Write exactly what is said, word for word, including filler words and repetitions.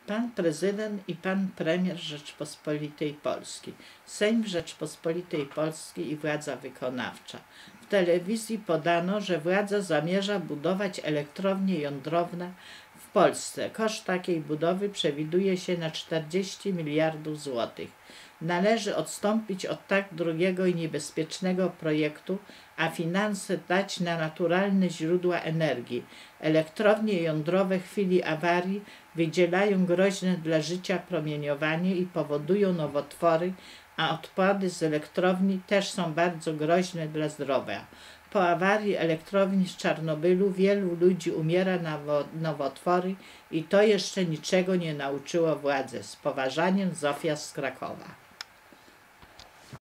Pan prezydent i pan premier Rzeczpospolitej Polskiej, Sejm Rzeczpospolitej Polskiej i władza wykonawcza. W telewizji podano, że władza zamierza budować elektrownie jądrowne w Polsce. Koszt takiej budowy przewiduje się na czterdzieści miliardów złotych. Należy odstąpić od tak drugiego i niebezpiecznego projektu, a finanse dać na naturalne źródła energii. Elektrownie jądrowe w chwili awarii wydzielają groźne dla życia promieniowanie i powodują nowotwory, a odpady z elektrowni też są bardzo groźne dla zdrowia. Po awarii elektrowni z Czarnobylu wielu ludzi umiera na nowotwory i to jeszcze niczego nie nauczyło władzy. Z poważaniem, Zofia z Krakowa.